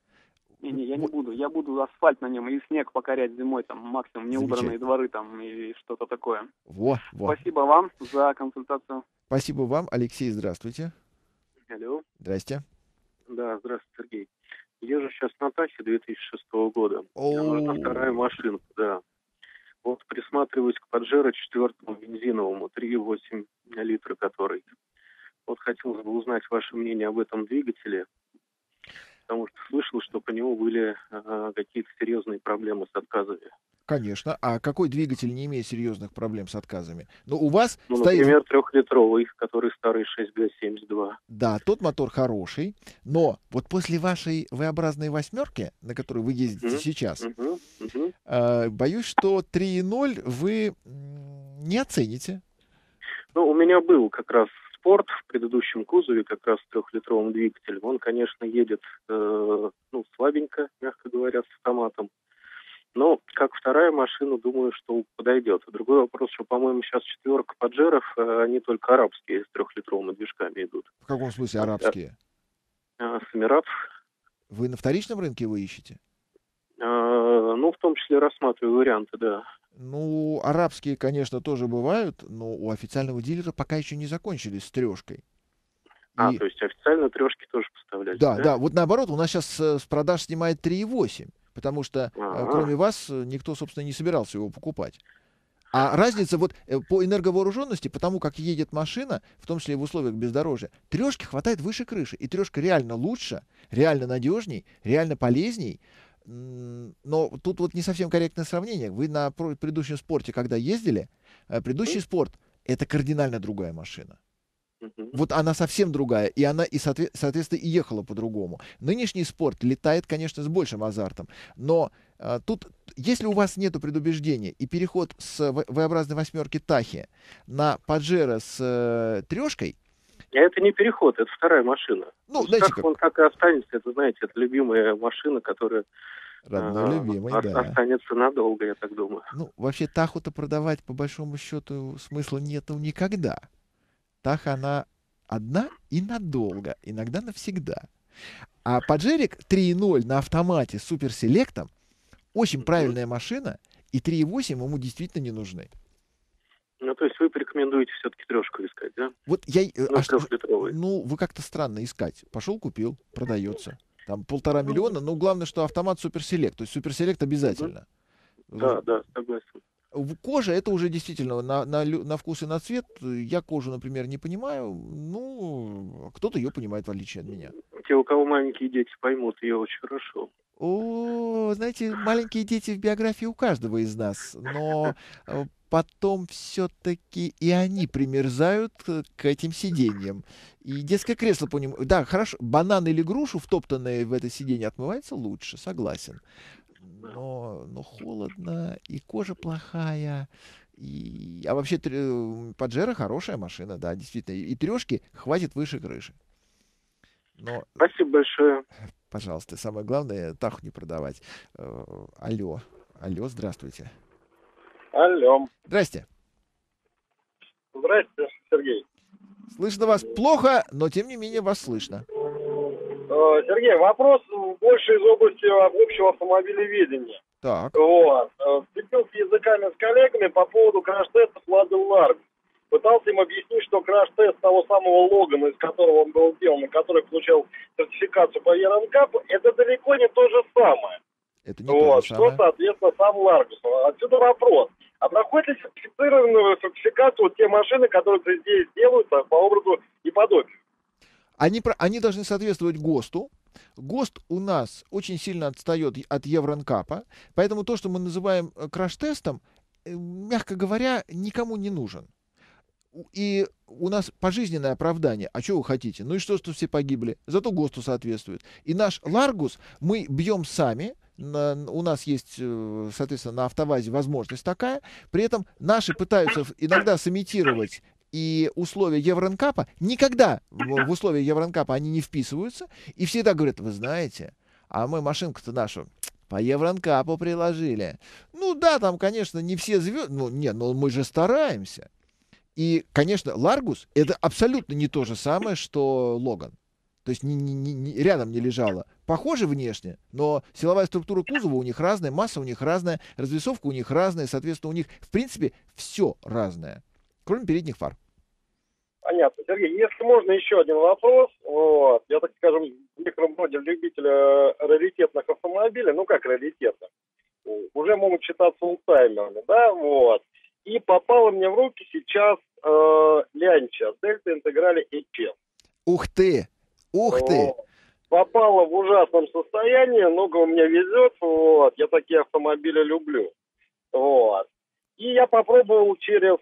Не-не, я не Вот. буду. Я буду асфальт на нем и снег покорять зимой, там, максимум неубранные Замечательно. дворы там и что-то такое. Во, во. Спасибо вам за консультацию. Спасибо вам, Алексей, здравствуйте. Алло. Здрасте. Да, здравствуйте, Сергей. Езжу сейчас на Тахе две тысячи шестого года. Мне О. нужна вторая машинка, да. Вот присматриваюсь к Паджеро четвертому бензиновому, три и восемь литра который. Вот хотелось бы узнать ваше мнение об этом двигателе, потому что слышал, что по нему были а, какие-то серьезные проблемы с отказами. Конечно. А какой двигатель не имеет серьезных проблем с отказами? Ну, у вас Ну, стоит... например, трехлитровый, который старый шесть гэ семьдесят два. Да, тот мотор хороший, но вот после вашей V-образной восьмерки, на которой вы ездите Мгм. сейчас, Угу, угу. э, боюсь, что три и ноль вы м, не оцените. Ну, у меня был как раз Спорт в предыдущем кузове, как раз с трехлитровым двигателем, он, конечно, едет э, ну, слабенько, мягко говоря, с автоматом. Но как вторая машина, думаю, что подойдет. Другой вопрос, что, по-моему, сейчас четверка Паджеров, э, они только арабские с трехлитровыми движками идут. В каком смысле арабские? А, с Эмиратов. Вы на вторичном рынке его ищете? А, ну, в том числе рассматриваю варианты, да. Ну, арабские, конечно, тоже бывают, но у официального дилера пока еще не закончились с трешкой. А, И- то есть официально трешки тоже поставлять? Да, да, вот наоборот, у нас сейчас с продаж снимает три и восемь, потому что э, Ага. кроме вас э, никто, собственно, не собирался его покупать. А разница вот э, по энерговооруженности, потому как едет машина, в том числе и в условиях бездорожья, трешки хватает выше крыши, и трешка реально лучше, реально надежней, реально полезней. М, Но тут вот не совсем корректное сравнение. Вы на про- предыдущем спорте, когда ездили, э, предыдущий спорт — это кардинально другая машина. Мгм. Вот она совсем другая, и она, и соотве- соответственно, и ехала по-другому. Нынешний спорт летает, конечно, с большим азартом, но а, тут, если у вас нет предубеждения и переход с В- V-образной восьмерки Тахи на Паджеро с э, трешкой, А это не переход, это вторая машина. ну, То есть знаете как как, он так и останется, это, знаете, это любимая машина, которая родной, а, любимый, о- да. останется надолго, я так думаю. Ну, вообще Таху-то продавать, по большому счету, смысла нету никогда. Таха, она одна и надолго, иногда навсегда. А Паджерик три и ноль на автомате с суперселектом очень Мгм. правильная машина, и три и восемь ему действительно не нужны. Ну, то есть вы порекомендуете все-таки трешку искать, да? Вот я... и- э, Ну, а что- трехлитровый. ну, вы как-то странно искать. Пошел, купил, продается. Там полтора миллиона, но главное, что автомат суперселект. То есть суперселект обязательно. Да, да, согласен. В- Кожа — это уже действительно на, на, лю- на вкус и на цвет. Я кожу, например, не понимаю. Ну, кто-то ее понимает, в отличие от меня. Те, у кого маленькие дети, поймут ее очень хорошо. О, знаете, маленькие дети в биографии у каждого из нас, но э, потом все-таки и они примерзают э, к этим сиденьям. И детское кресло по нему... Да, хорошо, банан или грушу, втоптанные в это сиденье, отмывается лучше, согласен. Но, но холодно, и кожа плохая. И... А вообще тре- Паджеро хорошая машина, да, действительно. И трешки хватит выше крыши. Но, Спасибо большое. пожалуйста, самое главное, Таху не продавать. Э, Алло, алло, здравствуйте. Алло. Здрасте. Здравствуйте, Сергей. Слышно вас плохо, но тем не менее вас слышно. Э, Сергей, вопрос больше из области общего автомобилеведения. Так, Вот. Э, Встретился языками с коллегами по поводу краш-тестов Лады Ларгус. Пытался им объяснить, что краш-тест того самого Логана, из которого он был сделан, и который получал сертификацию по Евронкапу, это далеко не то же самое. это не Вот, то же что, самое. соответственно, сам Ларгус. Отсюда вопрос. А проходит ли сертифицированную сертификацию те машины, которые здесь делаются по образу и подобию? Они, про- они должны соответствовать ГОСТу. ГОСТ у нас очень сильно отстает от Евронкапа, поэтому то, что мы называем э, краш-тестом, э, мягко говоря, никому не нужен. У- И у нас пожизненное оправдание. А что вы хотите? Ну и что, что все погибли? Зато ГОСТу соответствует. И наш Ларгус мы бьем сами. На- у нас есть, э, соответственно, на автовазе возможность такая. При этом наши пытаются в- иногда сымитировать и условия Евронкапа. Никогда в в условия Евронкапа они не вписываются. И всегда говорят, вы знаете, а мы машинку-то нашу по Евронкапу приложили. Ну да, там, конечно, не все звезды. Ну, нет, но мы же стараемся. И, конечно, Ларгус — это абсолютно не то же самое, что Логан. То есть ни- ни- ни- ни- рядом не лежало. Похоже внешне, но силовая структура кузова у них разная, масса у них разная, развесовка у них разная, соответственно, у них, в принципе, все разное, кроме передних фар. Понятно. Сергей, если можно, еще один вопрос. Вот. Я, так скажем, в некотором роде любитель э, раритетных автомобилей, ну как раритетных, уже могут считаться олдтаймерами, да, вот. И попала мне в руки сейчас э, Лянча, Дельта Интеграле эйч эс. Ух ты! Ух ты! Вот. Попала в ужасном состоянии, много у меня везет, вот. Я такие автомобили люблю. Вот. И я попробовал через,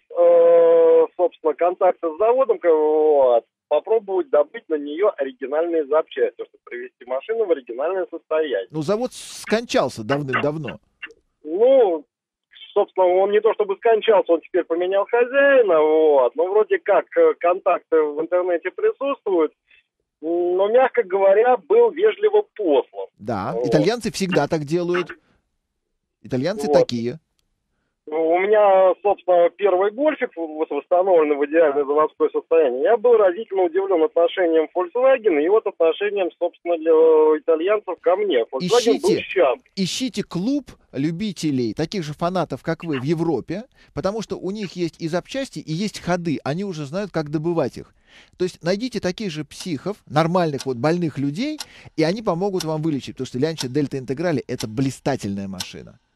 э, собственно, контакты с заводом, вот, попробовать добыть на нее оригинальные запчасти, чтобы привести машину в оригинальное состояние. Ну, завод скончался давным-давно. Ну, к собственно, он не то чтобы скончался, он теперь поменял хозяина, вот, но вроде как э, контакты в интернете присутствуют, но, мягко говоря, был вежливо послан. Да, Вот. итальянцы всегда так делают. Итальянцы Вот. такие. У меня, собственно, первый гольфик вот восстановленный в идеальное заводское состояние. Я был разительно удивлен отношением Volkswagen и вот отношением, собственно, для итальянцев ко мне. Volkswagen был Ищите, счастлив. ищите клуб любителей, таких же фанатов, как вы, в Европе, потому что у них есть и запчасти, и есть ходы. Они уже знают, как добывать их. То есть найдите таких же психов, нормальных, вот больных людей, и они помогут вам вылечить, потому что Lancia Delta Integrale — это блистательная машина.